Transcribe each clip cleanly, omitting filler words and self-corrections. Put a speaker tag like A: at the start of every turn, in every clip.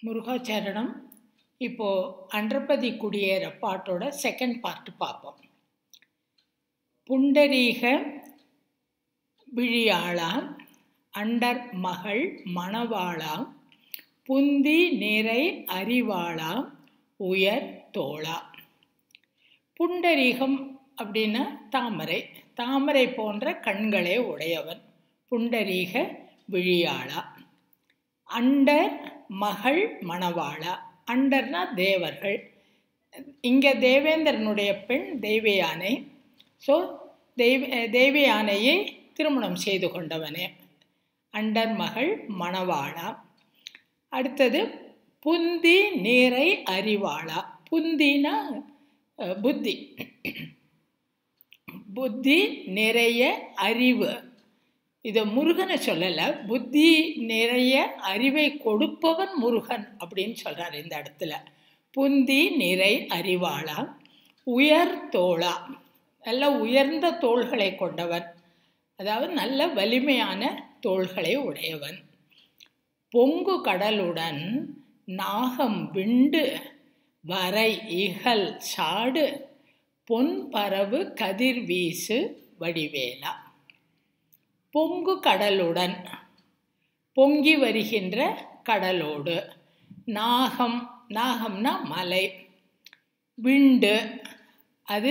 A: முருகாச்சரணம். இப்போது அன்றபதி குடியேற பாட்டோட செகண்ட் பார்ட்டு பார்ப்போம். புண்டரீக விழியாளா அண்டர் மகள் மணவாளா புந்தி நிறை அறிவாளா உயர் தோளா. புண்டரீகம் அப்படின்னா தாமரை, தாமரை போன்ற கண்களே உடையவன் புண்டரீக விழியாளா. அண்டர் மகள் மணவாளா, அண்டர்னா தேவர்கள், இங்கே தேவேந்திரனுடைய பெண் தெய்வயானை. ஸோ தெய்வயானையை திருமணம் செய்து கொண்டவனே அண்டர் மகள் மணவாளா. அடுத்தது புந்தி நீரை அறிவாளா. புந்தினா புத்தி, புத்தி நிறைய அறிவு. இதை முருகனை சொல்லலை, புத்தி நிறைய அறிவை கொடுப்பவன் முருகன் அப்படின்னு சொல்கிறார் இந்த இடத்துல. புந்தி நிறை அறிவாளா உயர் தோளா, நல்ல உயர்ந்த தோள்களை கொண்டவன், அதாவது நல்ல வலிமையான தோள்களை உடையவன். பொங்கு கடலுடன் நாகம் விண்டு வரை இகல் சாடு பொன் பரவு கதிர் வீசு வடிவேலா. பொங்கு கடலுடன், பொங்கி வருகின்ற கடலோடு, நாகம், நாகம்னா மலை, விண்டு அது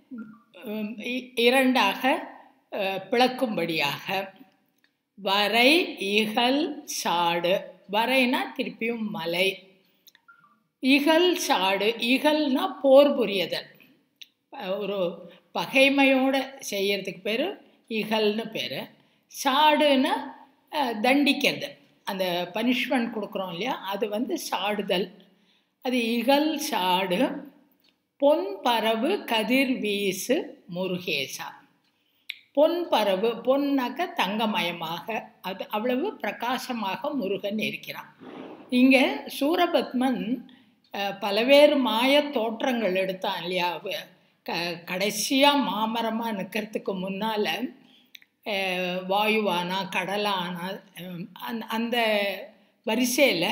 A: இரண்டாக பிளக்கும்படியாக, வரை இகல் சாடு, வரைனா திருப்பியும் மலை, இகல் சாடு, இகல்னா போர் புரியதல், ஒரு பகைமையோடு செய்யறதுக்கு பேர் இகல்னு பேர். சாடுன்னா தண்டிக்கிறது, அந்த பனிஷ்மெண்ட் கொடுக்குறோம் இல்லையா, அது சாடுதல். அது இகல் சாடு பொன் பரவு கதிர் வீசு முருகேசா. பொன் பரவு, பொன்னாக்க தங்கமயமாக, அது அவ்வளவு பிரகாசமாக முருகன் இருக்கிறான். இங்கே சூரபத்மன் பலவேறு மாய தோற்றங்கள் எடுத்தான் இல்லையா. கடைசியாக மாமரமாக நிற்கிறதுக்கு முன்னால் வாயுவானா கடலானா, அந்த வரிசையில்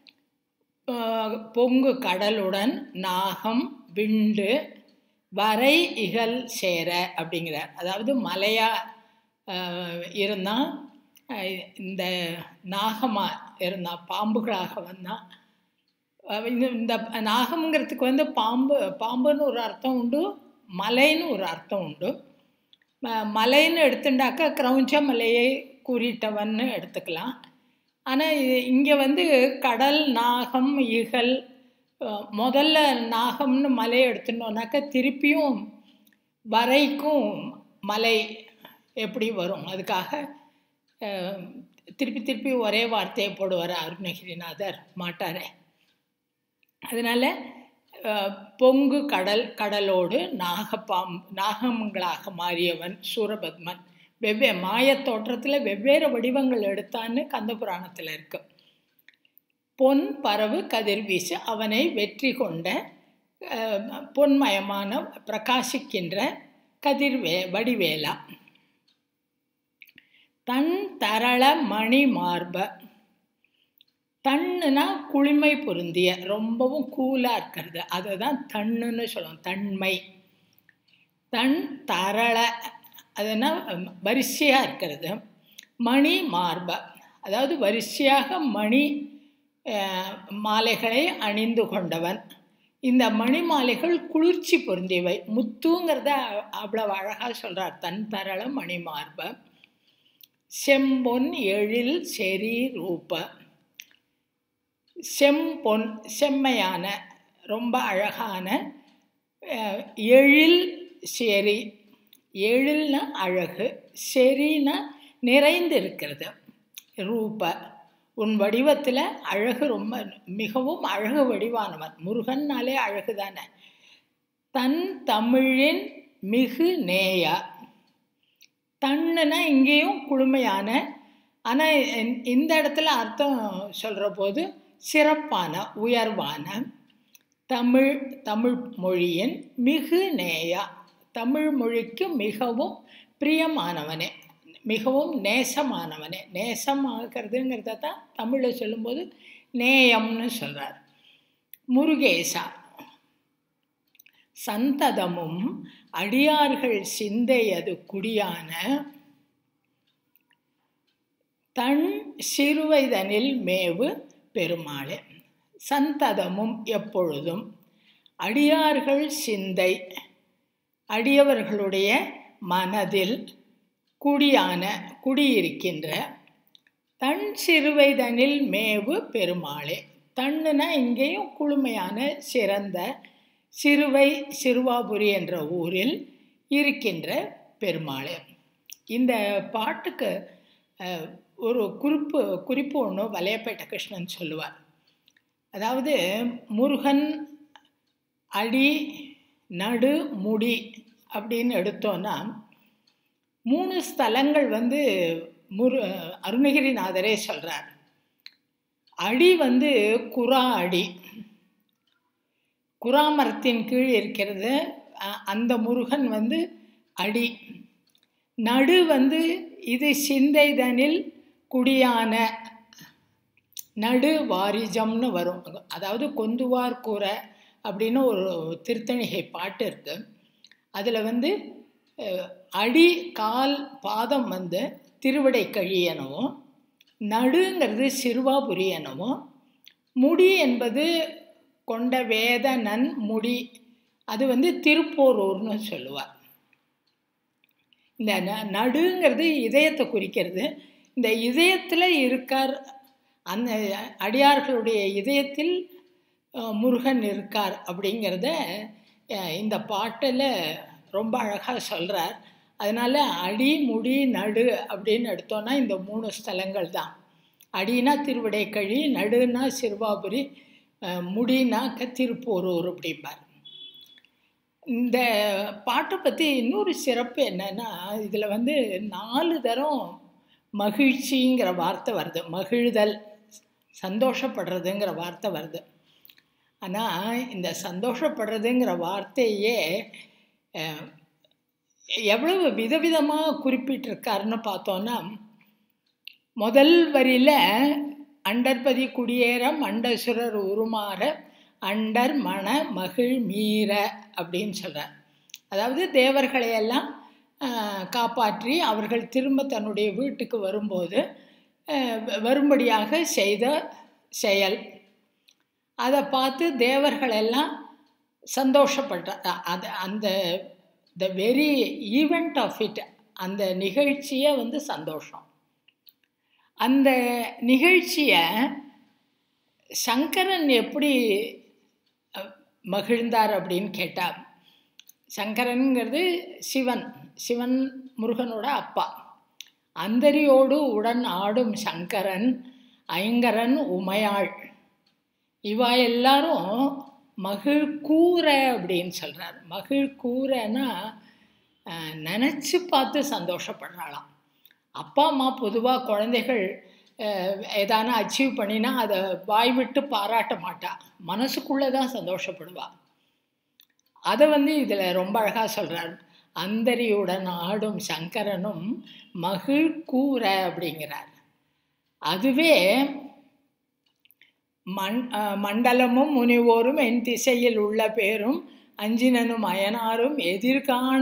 A: பொங்கு கடலுடன் நாகம் விண்டு வரை இகல் சேர அப்படிங்கிறார். அதாவது மலையாக இருந்தால், இந்த நாகமாக இருந்தால், பாம்புகளாக வந்தால். இந்த நாகம்ங்கிறதுக்கு பாம்புன்னு ஒரு அர்த்தம் உண்டு, மலைன்னு ஒரு அர்த்தம் உண்டு. மலைன்னு எடுத்துட்டாக்கா கிரௌஞ்ச மலையை கூறிட்டவன்னு எடுத்துக்கலாம். ஆனால் இங்கே கடல் நாகம் இகல், முதல்ல நாகம்னு மலையை எடுத்துட்டோம்னாக்கா திருப்பியும் வரைக்கும் மலை எப்படி வரும், அதுக்காக திருப்பி திருப்பி ஒரே வார்த்தையை போடுவார் அருணகிரிநாதர், மாட்டாரே. அதனால் பொங்கு கடல், கடலோடு நாகங்களாக மாறியவன் சூரபத்மன். மாய தோற்றத்தில் வெவ்வேறு வடிவங்கள் எடுத்தான்னு கந்தபுராணத்தில் இருக்கு. பொன் பரவு கதிர்வீசு, அவனை வெற்றி கொண்ட பொன்மயமான பிரகாசிக்கின்ற வடிவேலா. தன் தரள மணி மார்ப, தன்னுனா குளிமை பொருந்திய, ரொம்பவும் கூலாக இருக்கிறது, அதை தான் தன்னுன்னு சொல்லுவோம், தன்மை. தன் தரள அதுனா வரிசையாக இருக்கிறது. மணி மார்ப, அதாவது வரிசையாக மணி மாலைகளை அணிந்து கொண்டவன். இந்த மணி மாலைகள் குளிர்ச்சி பொருந்தியவை, முத்துங்கிறத அவ்வளவு அழகாக சொல்கிறார். தன் தரள மணி மார்ப செம்பொன் எழில் செரி ரூப. செம்பொன் செம்மையான, ரொம்ப அழகான, எழில் செரி, எழில்னா அழகு, செரினா நிறைந்து இருக்கிறது, ரூப உன் வடிவத்தில் அழகு, ரொம்ப மிகவும் அழகு வடிவானவன். முருகன்னாலே அழகு தானே. தன் தமிழின் மிகு நேயா, தன்னுனா இங்கேயும் குளுமையான, ஆனால் இந்த இடத்துல அர்த்தம் சொல்கிற போது சிறப்பான, உயர்வான. தமிழ் மொழியின் மிகு நேயா, தமிழ் மொழிக்கு மிகவும் பிரியமானவனே. மிகவும் நேசமானவனே. நேசமாகிறதுங்கிறத தான் தமிழில் சொல்லும்போது நேயம்னு சொல்கிறார். முருகேசா சந்ததமும் அடியார்கள் சிந்தையது குடியான தன் சிறுவைதனில் மேவு பெருமாளே. சந்ததமும் எப்பொழுதும் அடியார்கள் சிந்தை அடியவர்களுடைய மனதில் குடியிருக்கின்ற தன் சிறுவைதனில் மேவு பெருமாளே. தன்னுனா இங்கேயும் குளுமையான சிறந்த சிறுவை சிறுவாபுரி என்ற ஊரில் இருக்கின்ற பெருமாளே. இந்த பாட்டுக்கு ஒரு குறிப்பு ஒன்று வலையப்பேட்டை கிருஷ்ணன் சொல்லுவார். அதாவது முருகன் அடி நடு முடி அப்படின்னு எடுத்தோன்னா 3 ஸ்தலங்கள் அருணகிரிநாதரே சொல்கிறார். அடி குரா அடி, குராமரத்தின் கீழ் இருக்கிறது அந்த முருகன் அடி. நடு இது சிந்தைதனில் குடியான நடு வாரிஜம்னு வரும். அதாவது கொந்துவார் கூரை அப்படின்னு ஒரு திருத்தணிகை பாட்டு இருக்குது. அதில் அடி கால் பாதம் திருவடை கழி எனவும், நடுங்கிறது சிறுவாபுரி எனவும், முடி என்பது கொண்ட வேத நன் முடி அது திருப்போரூர்னு சொல்லுவார். இந்த நடுங்கிறது இதயத்தை குறிக்கிறது. இந்த இதயத்தில் இருக்கார், அந்த அடியார்களுடைய இதயத்தில் முருகன் இருக்கார் அப்படிங்கிறத இந்த பாட்டில் ரொம்ப அழகாக சொல்கிறார். அதனால் அடி முடி நடு அப்படின்னு எடுத்தோன்னா இந்த 3 ஸ்தலங்கள் தான். அடினா திருவிடைக்கழி, நடுனா சிறுவாபுரி, முடினா திருப்போரூர் அப்படிம்பார். இந்த பாட்டை பற்றி இன்னொரு சிறப்பு என்னென்னா, இதில் 4 தரம் மகிழ்ச்சிங்கிற வார்த்தை வருது. மகிழ்தல், சந்தோஷப்படுறதுங்கிற வார்த்தை வருது. ஆனால் இந்த சந்தோஷப்படுறதுங்கிற வார்த்தையே எவ்வளவு விதவிதமாக குறிப்பிட்டிருக்காருன்னு பார்த்தோன்னா, முதல் வரியில் அண்டற்பதி குடியேற மண்டசுரர் உருமாற அண்டர் மண மகிழ் மீற அப்படின்னு சொல்கிறார். அதாவது தேவர்களையெல்லாம் காப்பாற்றி அவர்கள் திரும்ப தன்னுடைய வீட்டுக்கு வரும்படியாக செய்த செயல், அதை பார்த்து தேவர்களெல்லாம் சந்தோஷப்பட்ட அந்த the very event of it, அந்த நிகழ்ச்சியை சந்தோஷம். அந்த நிகழ்ச்சியை சங்கரன் எப்படி மகிழ்ந்தார் அப்படின்னு கேட்டால், சங்கரனுங்கிறது சிவன் முருகனோட அப்பா. அந்தரியோடு உடன் ஆடும் சங்கரன், ஐங்கரன், உமையாள், இவா எல்லாரும் மகிழ்கூரை அப்படின்னு சொல்கிறார். மகிழ்கூரைன்னா நினச்சி பார்த்து சந்தோஷப்படுறாளாம். அப்பா அம்மா பொதுவாக குழந்தைகள் ஏதான அச்சீவ் பண்ணினா அதை வாய் விட்டு பாராட்ட மாட்டா, மனசுக்குள்ளே தான் சந்தோஷப்படுவா. அதை இதில் ரொம்ப அழகாக சொல்கிறார். அந்தரியுடன் ஆடும் சங்கரனும் மகிழ்கூரை அப்படிங்கிறார். அதுவே மண்டலமும் முனிவோரும் என் திசையில் உள்ள பேரும் அஞ்சினனும் அயனாரும் எதிர்காண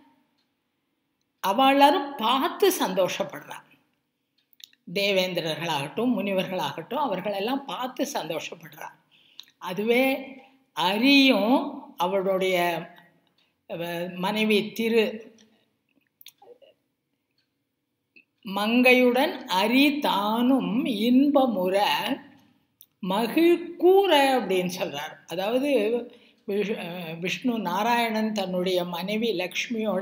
A: அவளாரும் பார்த்து சந்தோஷப்படுறான். தேவேந்திரர்களாகட்டும் முனிவர்களாகட்டும் அவர்களெல்லாம் பார்த்து சந்தோஷப்படுறான். அதுவே அரியும் அவளுடைய மனைவி மங்கையுடன் அரி தானும் இன்பமுற மகிழ்கூரை அப்படின்னு சொல்கிறார். அதாவது விஷ்ணு நாராயணன் தன்னுடைய மனைவி லக்ஷ்மியோட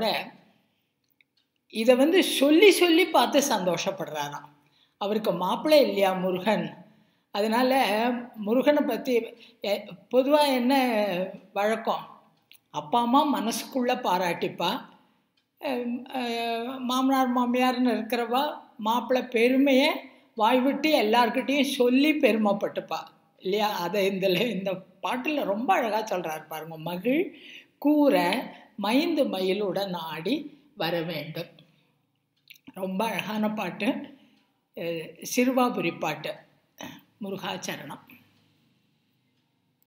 A: இதை சொல்லி சொல்லி பார்த்து சந்தோஷப்படுறாராம். அவருக்கு மாப்பிள்ளை இல்லையா முருகன். அதனால் முருகனை பற்றி பொதுவாக என்ன வழக்கம், அப்பா அம்மா மனசுக்குள்ளே பாராட்டிப்பா, மாமனார் மாமியார்னு இருக்கிறவா மாப்பிள்ளை பெருமையை வாய் விட்டு எல்லார்கிட்டையும் சொல்லி பெருமைப்பட்டுப்பா இல்லையா. அதை இந்த பாட்டில் ரொம்ப அழகாக சொல்கிறார் பாருங்க. மகிழ் கூரை மைந்து மயிலுடன் ஆடி வர வேண்டும். ரொம்ப அழகான பாட்டு, சிறுவாபுரி பாட்டு. முருகாச்சரணம்.